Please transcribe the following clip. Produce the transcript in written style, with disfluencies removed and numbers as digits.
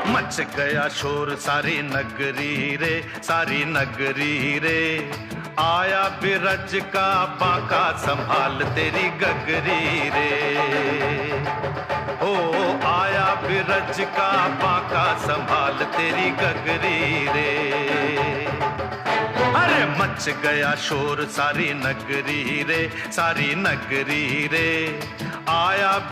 Much गया शोर सारी नगरी रे, सारी नगरी रे। आया बिरज का बांका संभाल तेरी गगरी रे। ओ आया बिरज का बांका संभाल तेरी गगरी रे। अरे मच गया शोर सारी नगरी रे, सारी नगरी रे। आया